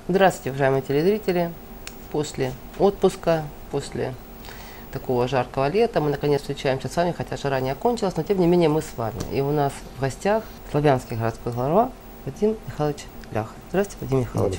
Здравствуйте, уважаемые телезрители. После отпуска, после такого жаркого лета мы наконец встречаемся с вами, хотя жара не окончилась, но тем не менее мы с вами. И у нас в гостях славянский городской глава Вадим Михайлович Ляха. Здравствуйте, Вадим Михайлович.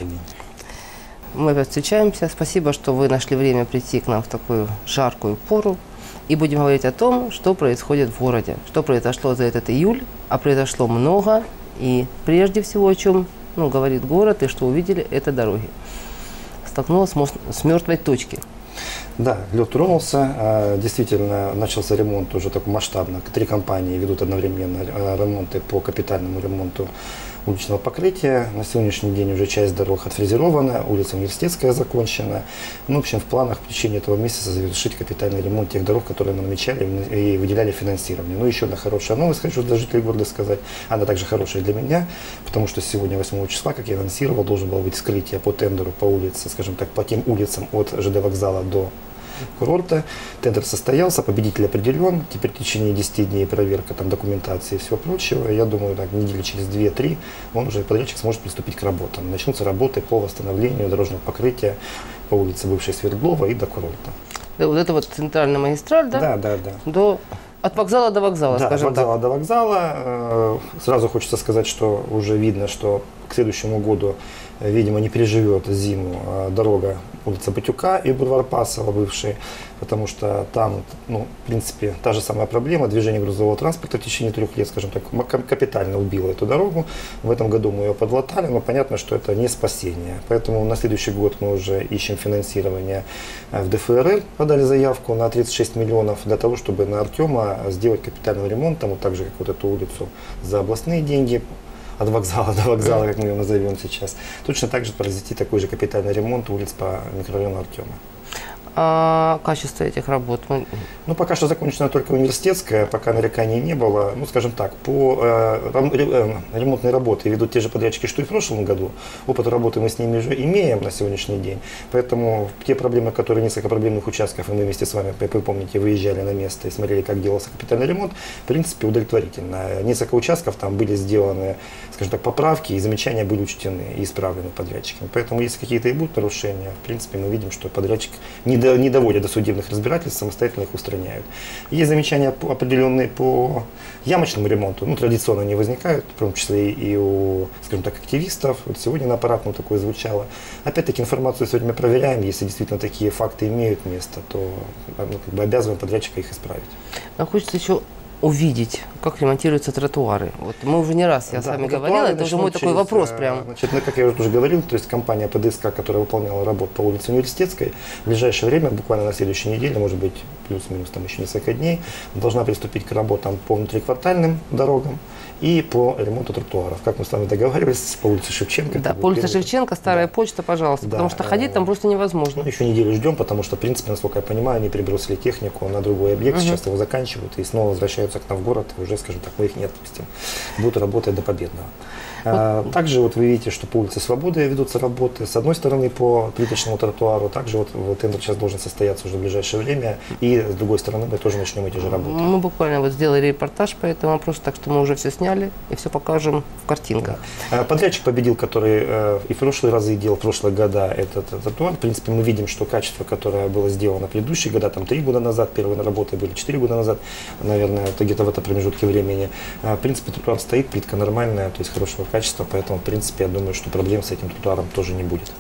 Мы опять встречаемся. Спасибо, что вы нашли время прийти к нам в такую жаркую пору. И будем говорить о том, что происходит в городе, что произошло за этот июль, а произошло много. И прежде всего, о чем говорит город, и что увидели, это дороги. Столкнулась с мертвой точки. Да, лед тронулся, действительно начался ремонт уже такой масштабно. 3 компании ведут одновременно ремонты по капитальному ремонту уличного покрытия. На сегодняшний день уже часть дорог отфрезерована, улица Университетская закончена. В общем, в планах в течение этого месяца завершить капитальный ремонт тех дорог, которые мы намечали и выделяли финансирование. Ну, еще одна хорошая новость, хочу для жителей города сказать. Она также хорошая для меня, потому что сегодня, 8 числа, как я анонсировал, должен был быть вскрытие по тендеру по улице, скажем так, по тем улицам от ЖД вокзала до курорта. Тендер состоялся, победитель определен. Теперь в течение 10 дней проверка документации и всего прочего. Я думаю, недели через 2-3 подрядчик сможет приступить к работам. Начнутся работы по восстановлению дорожного покрытия по улице бывшей Свердлова и до курорта. Вот это вот центральная магистраль, да? Да. От вокзала до вокзала, да, скажем от вокзала до вокзала. Сразу хочется сказать, что уже видно, что к следующему году, видимо, не переживет зиму дорога улица Батюка и бульвар Пасова бывший, потому что там, в принципе, та же самая проблема. Движение грузового транспорта в течение 3 лет, скажем так, капитально убило эту дорогу. В этом году мы ее подлатали, но понятно, что это не спасение. Поэтому на следующий год мы уже ищем финансирование в ДФРР, подали заявку на 36 миллионов для того, чтобы на Артема сделать капитальный ремонт, там, так же, как вот эту улицу за областные деньги, от вокзала до вокзала, как мы ее назовем сейчас. Точно так же произвести такой же капитальный ремонт улиц по микрорайону Артема. А качество этих работ? Пока что закончена только Университетская, пока нареканий не было. Скажем так, по ремонтной работе ведут те же подрядчики, что и в прошлом году. Опыт работы мы с ними уже имеем на сегодняшний день. Поэтому те проблемы, несколько проблемных участков, и мы вместе с вами, вы помните, выезжали на место и смотрели, как делался капитальный ремонт, в принципе, удовлетворительно. Несколько участков там были сделаны, скажем так, поправки, и замечания были учтены и исправлены подрядчиками. Поэтому, если какие-то и будут нарушения, в принципе, мы видим, что подрядчик не доводят до судебных разбирательств, самостоятельно их устраняют. Есть замечания определенные по ямочному ремонту, традиционно они возникают, в том числе и у, скажем так, активистов. Вот сегодня на аппаратном такое звучало. Опять-таки информацию сегодня мы проверяем, если действительно такие факты имеют место, то обязываем подрядчика их исправить. А хочется еще увидеть, как ремонтируются тротуары. Вот мы уже не раз, я с вами говорила, это уже мой такой вопрос прям. Как я уже говорил, то есть компания ПДСК, которая выполняла работу по улице Университетской, в ближайшее время, буквально на следующей неделе, может быть, плюс-минус еще несколько дней, должна приступить к работам по внутриквартальным дорогам и по ремонту тротуаров. Как мы с вами договаривались, по улице Шевченко. Да, по улице Шевченко, старая почта, пожалуйста, потому что ходить там просто невозможно. Еще неделю ждем, потому что, в принципе, насколько я понимаю, они перебросили технику на другой объект, сейчас его заканчивают и снова возвращаются к нам в город, и уже, скажем так, мы их не отпустим. Будут работать до победного. Также вы видите, что по улице Свободы ведутся работы. С одной стороны, по плиточному тротуару, также тендер сейчас должен состояться уже в ближайшее время. И с другой стороны, мы тоже начнем эти же работы. Мы буквально сделали репортаж по этому вопросу, так что мы уже все сняли и все покажем в картинках. Подрядчик победил, который и в прошлые разы делал, в прошлые года этот тротуар. В принципе, мы видим, что качество, которое было сделано в предыдущие года, 3 года назад, первые работы были 4 года назад, наверное, где-то в этом промежутке времени. В принципе, тротуар стоит, плитка нормальная, то есть хорошего качества, поэтому, в принципе, я думаю, что проблем с этим тротуаром тоже не будет.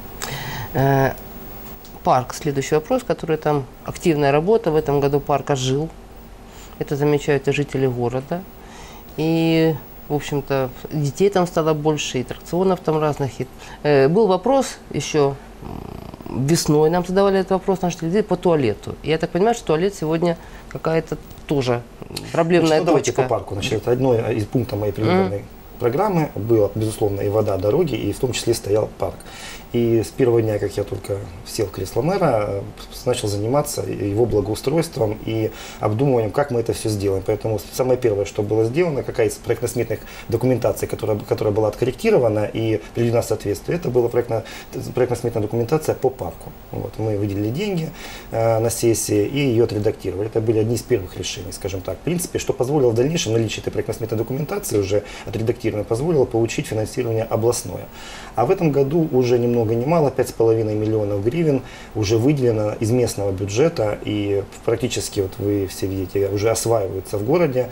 Парк, следующий вопрос, который там активная работа. В этом году парк ожил. Это замечают и жители города. И, в общем-то, детей там стало больше, и аттракционов там разных. Был вопрос еще весной, нам задавали этот вопрос наши телезрители по туалету. И я так понимаю, что туалет сегодня какая-то тоже проблемная точка. Давайте по парку. Это одно из пунктов моей предвыборной программы было, безусловно, и вода, дороги, и в том числе стоял парк. И с первого дня, как я только сел в кресло мэра, начал заниматься его благоустройством и обдумыванием, как мы это все сделаем. Поэтому самое первое, что было сделано, какая из проектно-сметных документаций, которая была откорректирована и приведена в соответствие, это была проектно-сметная документация по парку. Мы выделили деньги на сессии и ее отредактировали. Это были одни из первых решений, скажем так. В принципе, что позволило в дальнейшем наличие этой проектно-сметной документации уже отредактировать фирме позволило получить финансирование областное. А в этом году уже ни много ни мало, 5,5 миллионов гривен уже выделено из местного бюджета, и практически, вот вы все видите, уже осваиваются в городе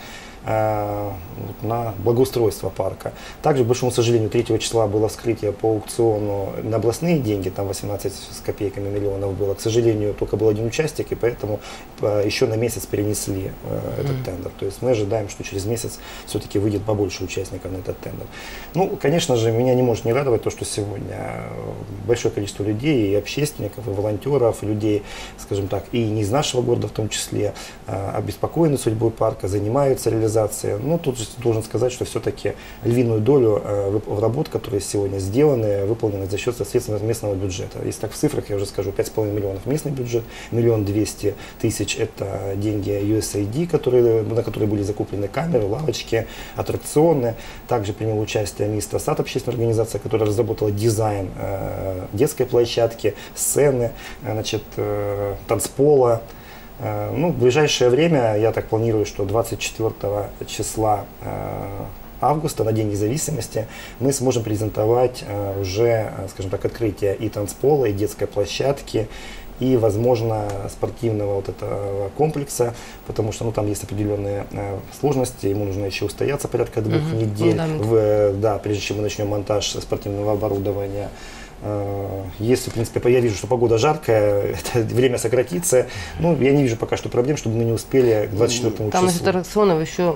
на благоустройство парка. Также, к большому сожалению, 3 числа было вскрытие по аукциону на областные деньги, там 18 с копейками миллионов было. К сожалению, только был один участник, и поэтому еще на месяц перенесли этот тендер. То есть мы ожидаем, что через месяц все-таки выйдет побольше участников на этот тендер. Ну, конечно же, меня не может не радовать то, что сегодня большое количество людей, и общественников, и волонтеров, и людей, скажем так, и не из нашего города в том числе, обеспокоены судьбой парка, занимаются реализацией. Но тут же должен сказать, что все-таки львиную долю работ, которые сегодня сделаны, выполнены за счет средств местного бюджета. Если так в цифрах, я уже скажу, 5,5 миллионов местный бюджет, 1 200 000 это деньги USAID, на которые были закуплены камеры, лавочки, аттракционы. Также принял участие Мистер Сад, общественная организация, которая разработала дизайн детской площадки, сцены, значит, танцпола. Ну, в ближайшее время, я так планирую, что 24 числа августа, на День независимости, мы сможем презентовать уже, скажем так, открытие и танцпола, и детской площадки, и, возможно, спортивного вот этого комплекса, потому что, ну, там есть определенные сложности, ему нужно еще устояться порядка 2 недель, прежде чем мы начнем монтаж спортивного оборудования. Если, в принципе, я вижу, что погода жаркая, это время сократится, ну, я не вижу пока что проблем, чтобы мы не успели к 24 числу. Там из аттракционов еще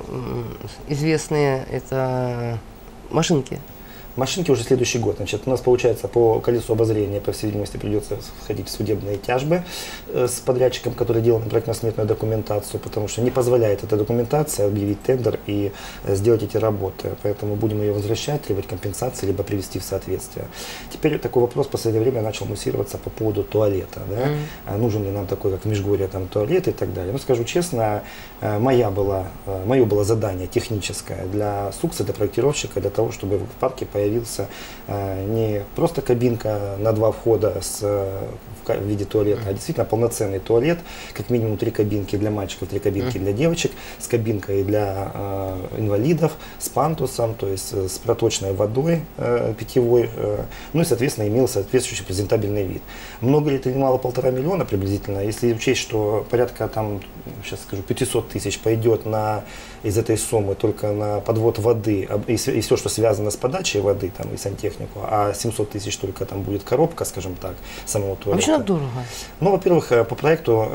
известные это машинки. Машинки уже следующий год. Значит, у нас получается по колесу обозрения, по всей видимости, придется входить в судебные тяжбы с подрядчиком, который делал проектно-сметную документацию, потому что не позволяет эта документация объявить тендер и сделать эти работы. Поэтому будем ее возвращать, требовать компенсации, либо привести в соответствие. Теперь такой вопрос в последнее время начал муссироваться по поводу туалета. Да? Нужен ли нам такой, как в Межгорье, там, туалет и так далее. Ну, скажу честно, мое было задание техническое для СУКСа, для проектировщика, для того, чтобы в парке появился не просто кабинка на 2 входа в виде туалета, а действительно полноценный туалет, как минимум 3 кабинки для мальчиков, 3 кабинки для девочек, с кабинкой для инвалидов, с пантусом, то есть с проточной водой питьевой, ну и, соответственно, имел соответствующий презентабельный вид. Много ли это, не мало, 1,5 миллиона приблизительно, если учесть, что порядка, там, сейчас скажу, 500 000 пойдет из этой суммы только на подвод воды и все, что связано с подачей воды, там, и сантехнику, а 700 000 только там будет коробка, скажем так, самого туалета. Вообще дорого. Ну, во-первых, по проекту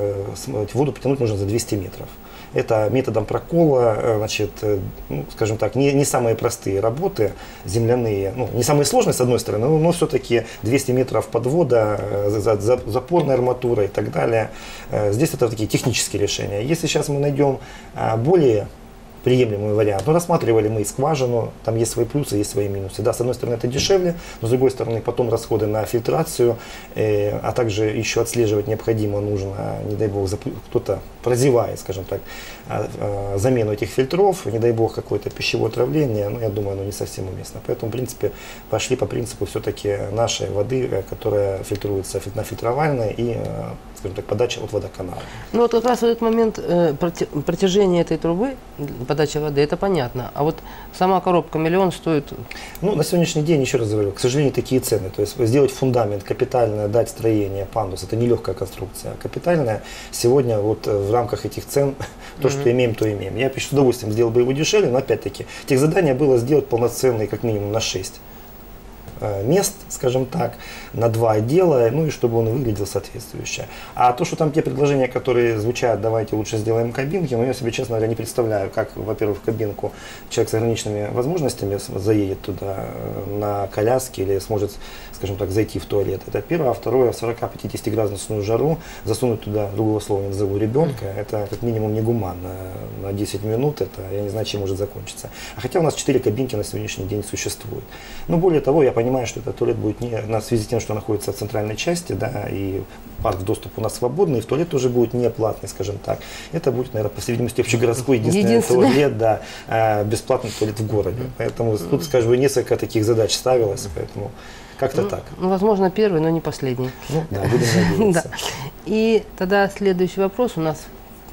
воду потянуть нужно за 200 метров. Это методом прокола, значит, ну, скажем так, не самые простые работы земляные, ну, не самые сложные, с одной стороны, но все-таки 200 метров подвода, запорная арматура и так далее. Здесь это такие технические решения. Если сейчас мы найдем более приемлемый вариант. Но рассматривали мы и скважину, там есть свои плюсы, есть свои минусы. Да, с одной стороны это дешевле, но с другой стороны потом расходы на фильтрацию, а также еще отслеживать необходимо, нужно, не дай бог, кто-то прозевает, скажем так, замену этих фильтров, не дай бог какое-то пищевое отравление, ну, я думаю, оно не совсем уместно. Поэтому, в принципе, пошли по принципу все-таки нашей воды, которая фильтруется на фильтровальной и, скажем так, подача от водоканала. Ну вот как раз в этот момент протяжение этой трубы, подача воды, это понятно. А вот сама коробка миллион стоит? Ну, на сегодняшний день, еще раз говорю, к сожалению, такие цены. То есть сделать фундамент, капитально дать строение, пандус, это нелегкая конструкция. Капитальная сегодня вот в рамках этих цен, то, что имеем, то имеем. Я с удовольствием сделал бы его дешевле, но опять-таки, техзадание было сделать полноценный как минимум на 6 мест, скажем так, на 2 отдела, ну и чтобы он выглядел соответствующе. А то, что там те предложения, которые звучат, давайте лучше сделаем кабинки, но я себе, честно говоря, не представляю, как, во-первых, в кабинку человек с ограниченными возможностями заедет туда на коляске или сможет, скажем так, зайти в туалет. Это первое. А второе, в 40-50 градусную жару засунуть туда, другого слова не назову, ребенка, это как минимум негуманно. На 10 минут это, я не знаю, чем может закончиться. А хотя у нас 4 кабинки на сегодняшний день существует. Но более того, я понимаю, что этот туалет будет не в связи с тем, что находится в центральной части, да, и парк доступ у нас свободный, и в туалет тоже будет не платный, скажем так. Это будет, наверное, по всей видимости, общегородской единственный туалет, да, бесплатный туалет в городе. Поэтому тут, скажем, несколько таких задач ставилось, поэтому как-то так. Ну, возможно, первый, но не последний. Ну, да, будем надеяться. Да. И тогда следующий вопрос у нас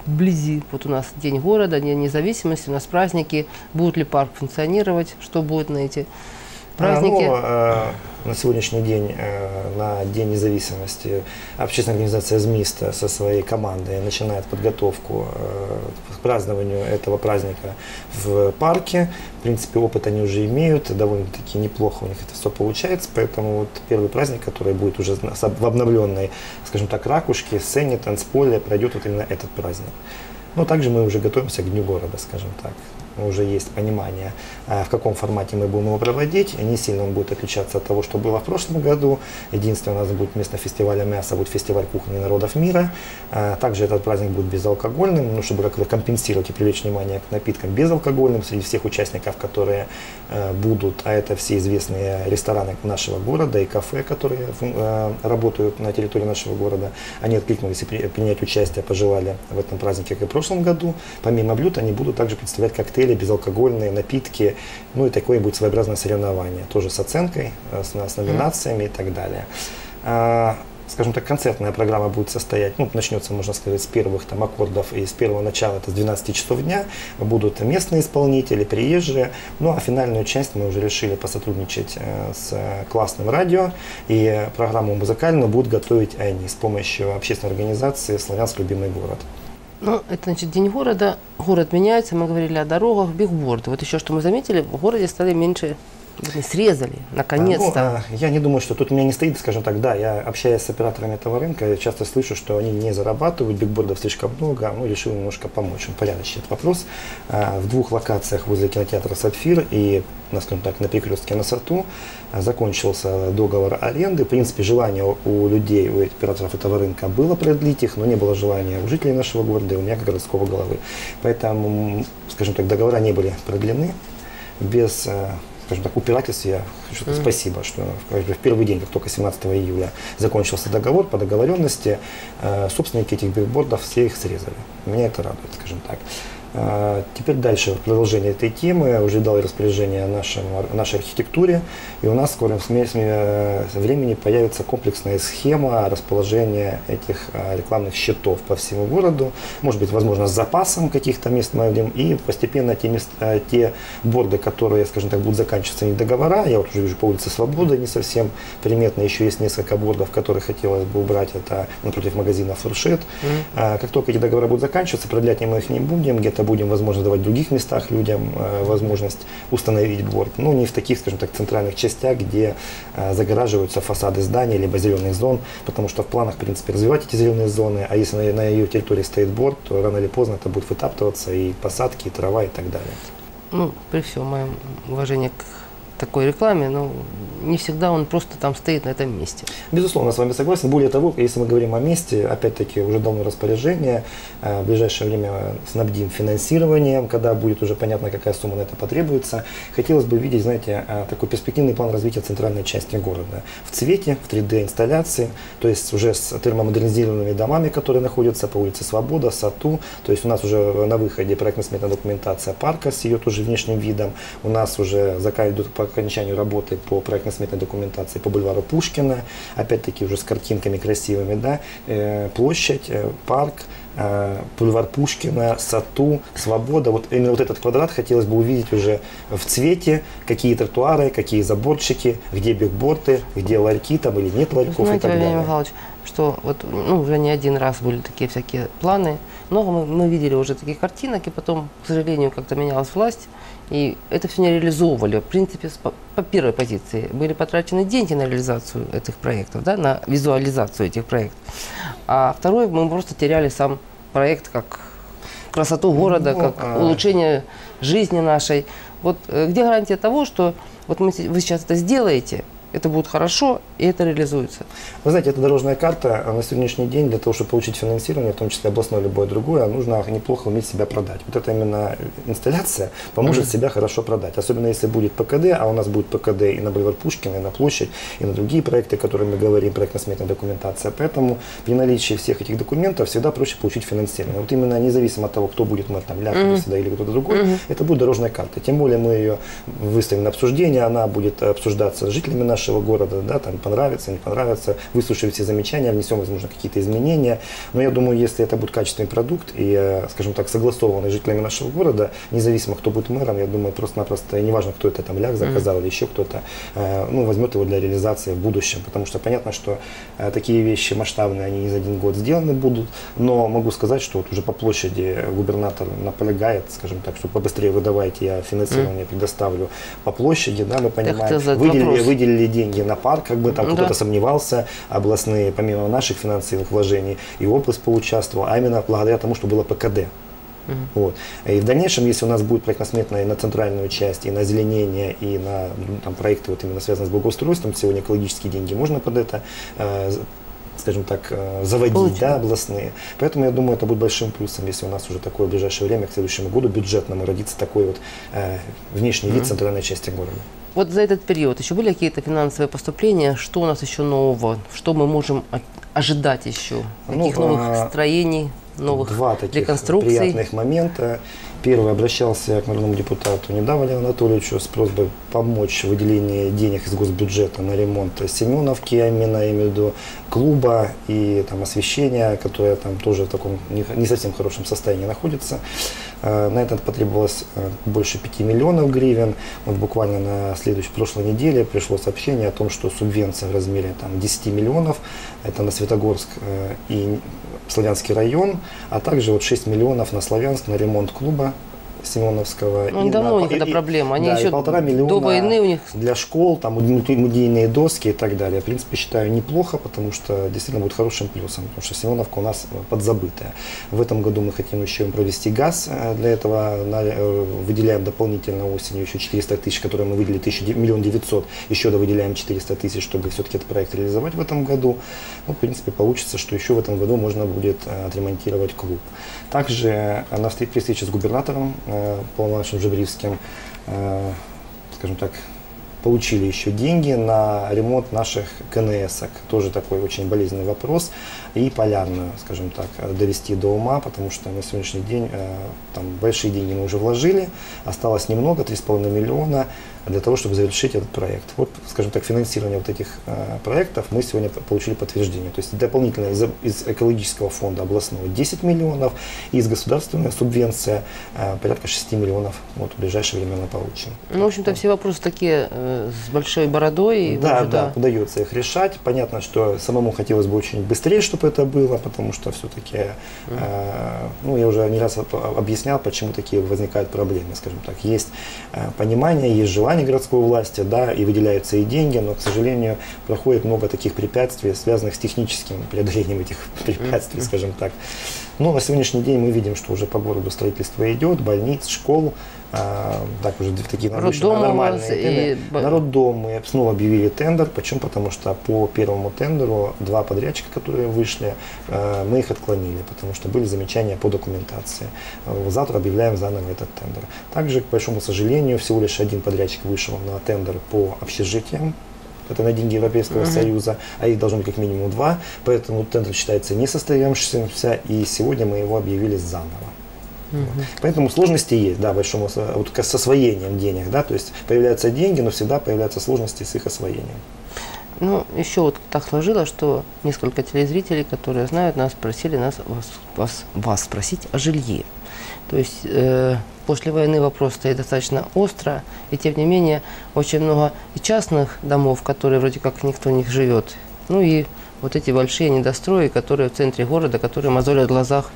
вблизи. Вот у нас День города, День независимости, у нас праздники. Будет ли парк функционировать? Что будет на эти праздники? На сегодняшний день, на День независимости, общественная организация ЗМИСТа со своей командой начинает подготовку к празднованию этого праздника в парке. В принципе, опыт они уже имеют, довольно-таки неплохо у них это все получается, поэтому вот первый праздник, который будет уже в обновленной, скажем так, ракушке, сцене, танцполе, пройдет вот именно этот праздник. Но также мы уже готовимся к Дню города, скажем так. Уже есть понимание, в каком формате мы будем его проводить. Не сильно он будет отличаться от того, что было в прошлом году. Единственное, у нас будет вместо фестиваля мяса будет фестиваль кухни народов мира. Также этот праздник будет безалкогольным, ну, чтобы как-то компенсировать и привлечь внимание к напиткам безалкогольным среди всех участников, которые будут. А это все известные рестораны нашего города и кафе, которые работают на территории нашего города. Они откликнулись и принять участие, пожелали в этом празднике, как и в прошлом году. Помимо блюд, они будут также представлять коктейли, безалкогольные напитки, ну и такое будет своеобразное соревнование, тоже с оценкой, с номинациями и так далее. Скажем так, концертная программа будет состоять, ну, начнется, можно сказать, с первых там аккордов и с первого начала, это с 12 часов дня, будут местные исполнители, приезжие, ну а финальную часть мы уже решили посотрудничать с классным радио, и программу музыкальную будут готовить они с помощью общественной организации «Славянск. Любимый город». Ну, это значит День города, город меняется, мы говорили о дорогах, бигборды. Вот еще что мы заметили, в городе стали меньше, срезали, наконец-то. Я не думаю, что тут у меня не стоит, скажем так, да, я общаясь с операторами этого рынка, я часто слышу, что они не зарабатывают, бигбордов слишком много, ну, решил немножко помочь, упорядочить этот вопрос. В двух локациях возле кинотеатра «Сапфир» и, скажем так, на перекрестке на Сату закончился договор аренды. В принципе, желание у людей, у операторов этого рынка было продлить их, но не было желания у жителей нашего города и у меня как городского головы. Поэтому, скажем так, договора не были продлены без, скажем так, упирательств. Я хочу сказать спасибо, что в первый день, как только 17 июля закончился договор, по договоренности собственники этих билбордов все их срезали. Меня это радует, скажем так. Теперь дальше продолжение этой темы. Уже дал распоряжение нашей архитектуре, и у нас в скором времени появится комплексная схема расположения этих рекламных щитов по всему городу. Может быть, возможно, с запасом каких-то мест мы найдем, и постепенно те борды, которые, скажем так, будут заканчиваться не договора. Я вот уже вижу по улице Свободы, не совсем приметно. Еще есть несколько бордов, которые хотелось бы убрать. Это напротив магазина «Фуршет». Как только эти договора будут заканчиваться, продлять мы их не будем. Где-то будем, возможно, давать в других местах людям возможность установить борд. Но не в таких, скажем так, центральных частях, где загораживаются фасады зданий либо зеленых зон, потому что в планах, в принципе, развивать эти зеленые зоны, а если на ее территории стоит борд, то рано или поздно это будет вытаптываться и посадки, и трава, и так далее. Ну, при всем моем уважении к такой рекламе, но не всегда он просто там стоит на этом месте. Безусловно, с вами согласен. Более того, если мы говорим о месте, опять-таки уже давно распоряжение, в ближайшее время снабдим финансированием, когда будет уже понятно, какая сумма на это потребуется. Хотелось бы видеть, знаете, такой перспективный план развития центральной части города. В цвете, в 3D-инсталляции, то есть уже с термомодернизированными домами, которые находятся по улице Свобода, Сату. То есть у нас уже на выходе проектно-сметная документация парка с ее тоже внешним видом. У нас уже идут по окончанию работы по проектно-сметной документации по бульвару Пушкина, опять-таки уже с картинками красивыми, да, площадь, парк, бульвар Пушкина, Сату, Свобода. Вот именно вот этот квадрат хотелось бы увидеть уже в цвете, какие тротуары, какие заборчики, где бигборды, где ларьки там или нет ларьков. Знаете, и так Владимир далее. Михайлович, что вот, ну, уже не один раз были такие всякие планы. Много мы видели уже таких картинок, и потом, к сожалению, как-то менялась власть, и это все не реализовывали. В принципе, по первой позиции были потрачены деньги на реализацию этих проектов, да, на визуализацию этих проектов. А второй, мы просто теряли сам проект как красоту города, как улучшение жизни нашей. Вот где гарантия того, что вот вы сейчас это сделаете, это будет хорошо, и это реализуется? Вы знаете, эта дорожная карта на сегодняшний день для того, чтобы получить финансирование, в том числе областное, любое другое, нужно неплохо уметь себя продать. Вот эта именно инсталляция поможет себя хорошо продать. Особенно если будет ПКД, а у нас будет ПКД и на бульвар Пушкина, и на площадь, и на другие проекты, о которых мы говорим, проектно-сметная документация. Поэтому при наличии всех этих документов всегда проще получить финансирование. Вот именно независимо от того, кто будет мэр, там, Ляпов или кто-то другой, это будет дорожная карта. Тем более мы ее выставим на обсуждение, она будет обсуждаться с жителями нашего нашего города, да, там понравится, не понравится, выслушаем все замечания, внесем, возможно, какие-то изменения. Но я думаю, если это будет качественный продукт и, скажем так, согласованный с жителями нашего города, независимо, кто будет мэром, я думаю, просто-напросто, неважно, кто это там ляг заказал или еще кто-то, ну, возьмет его для реализации в будущем. Потому что понятно, что такие вещи масштабные, они не за один год сделаны будут. Но могу сказать, что вот уже по площади губернатор наполягает, скажем так, что побыстрее выдавайте, я финансирование предоставлю по площади, да, мы понимаем, выделили деньги на парк, как бы там кто-то сомневался, областные, помимо наших финансовых вложений, и область поучаствовала, а именно благодаря тому, что было ПКД. Вот. И в дальнейшем, если у нас будет проектно-сметная и на центральную часть, и на озеленение, и на там, проекты, вот именно связанные с благоустройством, сегодня экологические деньги можно под это, скажем так, заводить, да, областные. Поэтому я думаю, это будет большим плюсом, если у нас уже такое в ближайшее время, к следующему году бюджетному родится такой вот внешний вид центральной части города. Вот за этот период еще были какие-то финансовые поступления? Что у нас еще нового? Что мы можем ожидать еще? Каких новых строений, новых реконструкций? Два таких приятных момента. Первый, обращался к народному депутату Недавале Анатольевичу с просьбой помочь в выделении денег из госбюджета на ремонт Семеновки, я имею в виду клуба и там, освещения, которое там тоже в таком не совсем хорошем состоянии находится. На это потребовалось больше 5 миллионов гривен. Вот буквально на прошлой неделе пришло сообщение о том, что субвенция в размере там, 10 миллионов, это на Светогорск и Славянский район, а также вот 6 миллионов на Славянск на ремонт клуба Семеновского. Ну, давно у них эта проблема. Они еще 1,5 миллиона до войны у них для школ, там музейные доски и так далее. В принципе, считаю неплохо, потому что действительно будет хорошим плюсом, потому что Семеновка у нас подзабытая. В этом году мы хотим еще провести газ. Для этого выделяем дополнительно осенью еще 400 тысяч, которые мы выделили 1 900 000, еще выделяем 400 тысяч, чтобы все-таки этот проект реализовать в этом году. Ну, в принципе, получится, что еще в этом году можно будет отремонтировать клуб. Также при встрече с губернатором Павлом Жебрівським, скажем так, получили еще деньги на ремонт наших КНСок. Тоже такой очень болезненный вопрос. И полярную, скажем так, довести до ума, потому что на сегодняшний день там большие деньги мы уже вложили, осталось немного, 3,5 миллиона для того, чтобы завершить этот проект. Вот, скажем так, финансирование вот этих проектов мы сегодня получили подтверждение. То есть дополнительно из экологического фонда областного 10 миллионов, и из государственной субвенция порядка 6 миллионов вот, в ближайшее время мы получим. Ну, в общем-то, все вопросы такие с большой бородой. Да, удается их решать. Понятно, что самому хотелось бы очень быстрее, чтобы это было, потому что все-таки, ну, я уже не раз объяснял, почему такие возникают проблемы, скажем так. Есть понимание, есть желание городской власти, да, и выделяются и деньги, но, к сожалению, проходит много таких препятствий, связанных с техническим преодолением этих препятствий, скажем так. Но на сегодняшний день мы видим, что уже по городу строительство идет, больниц, школ, так уже такие нормальные тендеры. На роддом мы снова объявили тендер. Почему? Потому что по первому тендеру 2 подрядчика, которые вышли, мы их отклонили, потому что были замечания по документации. Завтра объявляем заново этот тендер. Также, к большому сожалению, всего лишь 1 подрядчик вышел на тендер по общежитиям. Это на деньги Европейского Союза, а их должно быть как минимум 2, поэтому тендер считается несостоявшимся, и сегодня мы его объявили заново. Поэтому сложности есть, да, большому вот, с освоением денег, да, то есть появляются деньги, но всегда появляются сложности с их освоением. Ну, еще вот так сложилось, что несколько телезрителей, которые знают нас, просили вас спросить о жилье. То есть после войны вопрос стоит достаточно остро, и тем не менее очень много и частных домов, которые вроде как никто в них живет, ну и вот эти большие недострои, которые в центре города, которые мозолят в глазах.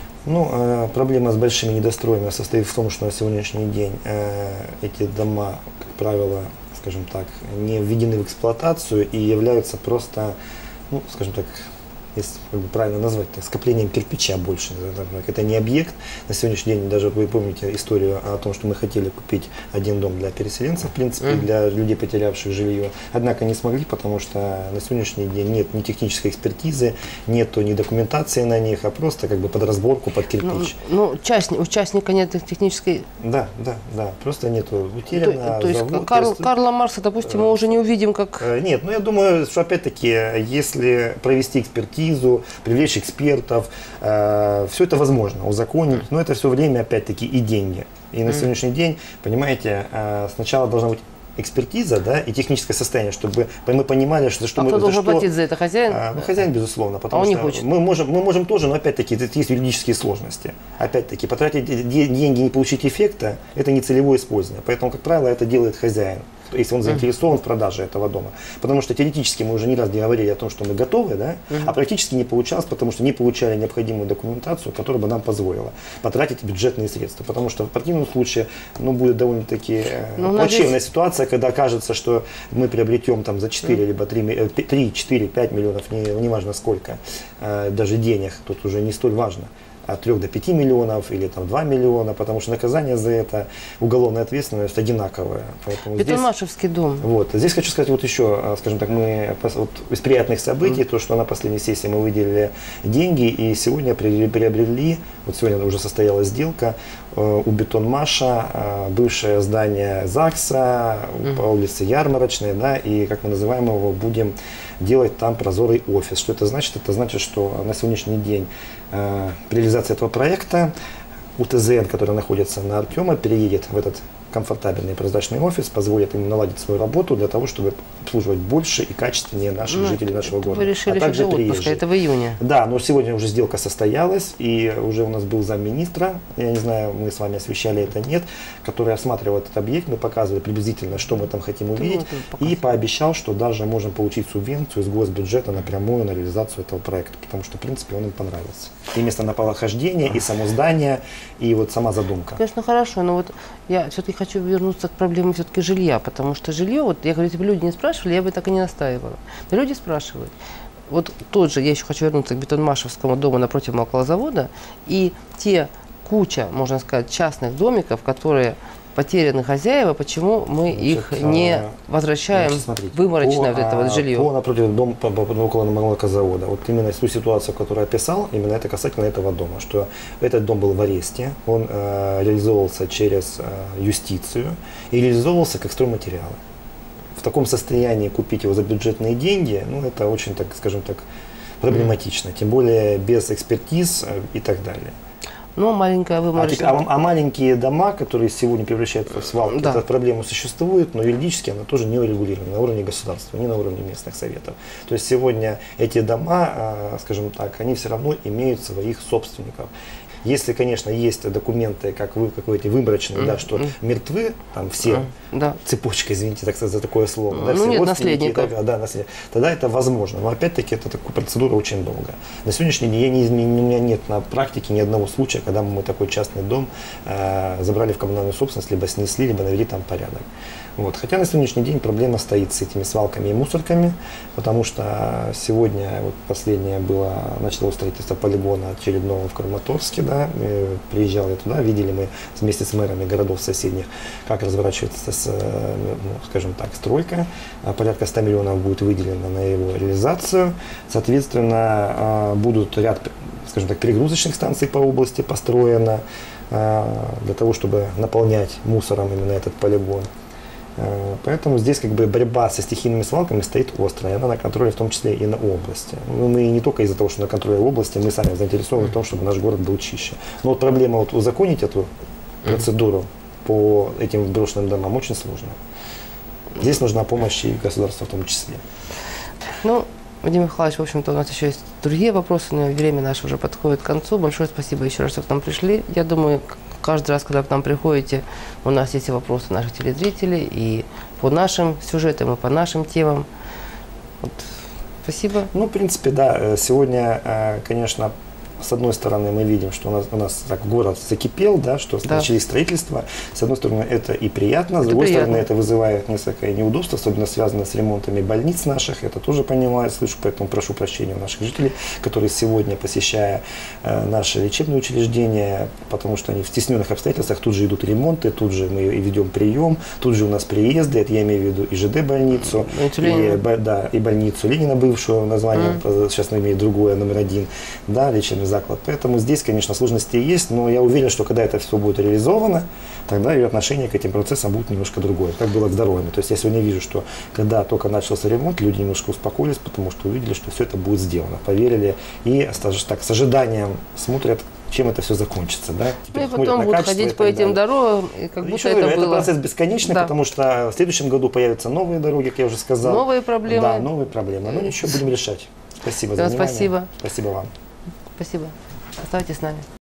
Ну, проблема с большими недостроями состоит в том, что на сегодняшний день эти дома, как правило, скажем так, не введены в эксплуатацию и являются просто, ну, скажем так, если как бы правильно назвать, скоплением кирпича больше. Это не объект. На сегодняшний день, даже вы помните историю о том, что мы хотели купить один дом для переселенцев, в принципе, для людей, потерявших жилье. Однако не смогли, потому что на сегодняшний день нет ни технической экспертизы, нету ни документации на них, а просто как бы под разборку, под кирпич. Ну, участника нет технической... Да, просто нету. Утеряно. То есть Карла Маркса, допустим, мы уже не увидим, как... Нет, ну я думаю, что опять-таки, если провести экспертизу, привлечь экспертов, все это возможно узаконить, но это все время опять-таки и деньги. И на сегодняшний день, понимаете, сначала должна быть экспертиза, да, и техническое состояние, чтобы мы понимали, что, кто должен платить за это, хозяин? Ну, хозяин, безусловно, потому он что не хочет. мы можем тоже, но опять-таки это есть юридические сложности. Опять-таки, потратить деньги и не получить эффекта, это не целевое использование. Поэтому, как правило, это делает хозяин, если он заинтересован в продаже этого дома. Потому что теоретически мы уже не раз говорили о том, что мы готовы, да, а практически не получалось, потому что не получали необходимую документацию, которая бы нам позволила потратить бюджетные средства. Потому что в противном случае будет довольно-таки плачевная ситуация, когда кажется, что мы приобретем там за 4, либо 3, 4, 5 миллионов, неважно сколько, даже денег, тут уже не столь важно, от 3 до 5 миллионов или там 2 миллиона, потому что наказание за это, уголовная ответственность одинаковая. Бетонмашевский дом. Вот. Здесь хочу сказать вот еще, скажем так, мы из приятных событий, то, что на последней сессии мы выделили деньги и сегодня приобрели, вот сегодня уже состоялась сделка у Бетонмаша, бывшее здание ЗАГСа по улице Ярмарочной, да, и, как мы называем его, будем делать там прозорый офис. Что это значит? Это значит, что на сегодняшний день при реализации этого проекта УТЗН, который находится на Артема, переедет в этот комфортабельный прозрачный офис, позволит им наладить свою работу для того, чтобы обслуживать больше и качественнее наших жителей нашего города. Вы решили еще до отпуска, это в июне. Да, но сегодня уже сделка состоялась, и уже у нас был замминистра, я не знаю, мы с вами освещали это, нет, который осматривал этот объект, мы показывали приблизительно, что мы там хотим увидеть, и пообещал, что даже можем получить субвенцию из госбюджета напрямую на реализацию этого проекта, потому что, в принципе, он им понравился. И местонахождение, и само здание, и вот сама задумка. Конечно, хорошо, но вот я все-таки хочу вернуться к проблеме все-таки жилья, потому что жилье, вот я говорю, если бы люди не спрашивали, я бы так и не настаивала. Но люди спрашивают. Вот тот же, я еще хочу вернуться к Бетонмашевскому дому напротив молокозавода, и те куча, можно сказать, частных домиков, которые потеряны хозяева, почему мы их не возвращаем выморочное вот это вот жилье? По напротив дома, около молокозавода. Вот именно ту ситуацию, которую я описал, именно это касательно этого дома, что этот дом был в аресте, он реализовывался через юстицию и реализовывался как стройматериалы. В таком состоянии купить его за бюджетные деньги, это очень, так скажем так, проблематично, тем более без экспертиз и так далее. Но маленькая выморочная. А маленькие дома, которые сегодня превращаются в свалки, да, эта проблема существует, но юридически она тоже не урегулирована на уровне государства, не на уровне местных советов. То есть сегодня эти дома, скажем так, они все равно имеют своих собственников. Если, конечно, есть документы, как вы какой-то выборочный, да, что мертвы там все, цепочка, извините так сказать за такое слово, да, все нет родственники, наследников. тогда это возможно. Но опять-таки это такая процедура очень долгая. На сегодняшний день у меня нет на практике ни одного случая, когда мы такой частный дом забрали в коммунальную собственность, либо снесли, либо навели там порядок. Вот. Хотя на сегодняшний день проблема стоит с этими свалками и мусорками, потому что сегодня вот последнее было, началось строительство полигона очередного в Краматорске, да, приезжал я туда, видели мы вместе с мэрами городов соседних, как разворачивается, скажем так, стройка, порядка 100 миллионов будет выделено на его реализацию, соответственно, будут ряд, скажем так, перегрузочных станций по области построено для того, чтобы наполнять мусором именно этот полигон. Поэтому здесь как бы борьба со стихийными свалками стоит острая, она на контроле в том числе и на области. Мы не только из-за того, что на контроле области, мы сами заинтересованы в том, чтобы наш город был чище. Но вот проблема вот узаконить эту процедуру по этим брошенным домам очень сложно. Здесь нужна помощь и государства в том числе. Владимир Михайлович, в общем-то, у нас еще есть другие вопросы, но время наше уже подходит к концу. Большое спасибо еще раз, что к нам пришли. Я думаю, каждый раз, когда к нам приходите, у нас есть и вопросы наших телезрителей, и по нашим сюжетам, и по нашим темам. Вот. Спасибо. В принципе, да. Сегодня, конечно, с одной стороны, мы видим, что у нас так, город закипел, да, что начались строительства. С одной стороны, это и приятно, с другой стороны, это вызывает несколько неудобств, особенно связано с ремонтами больниц наших. Это тоже понимаю, слышу, поэтому прошу прощения у наших жителей, которые сегодня, посещая наши лечебные учреждения, потому что они в стесненных обстоятельствах, тут же идут ремонты, тут же мы ведем прием, тут же у нас приезды, это я имею в виду и ЖД-больницу, и больницу Ленина, бывшую названием, сейчас она имеет другое, номер 1, да, лечебный заклад. Поэтому здесь, конечно, сложности есть, но я уверен, что когда это все будет реализовано, тогда ее отношение к этим процессам будет немножко другое. Так было к здоровью. То есть я сегодня вижу, что когда только начался ремонт, люди немножко успокоились, потому что увидели, что все это будет сделано, поверили и так, с ожиданием смотрят чем это все закончится. Да? Ну Теперь и смотрят потом на будут качество и ходить так по этим далее. дорогам, и как будто Еще это говорю, было. это процесс бесконечный, Да. потому что в следующем году появятся новые дороги, как я уже сказал. Новые проблемы. Да, новые проблемы. Ну ничего, будем решать. Спасибо за Да, внимание. спасибо. Спасибо вам. Спасибо. Оставайтесь с нами.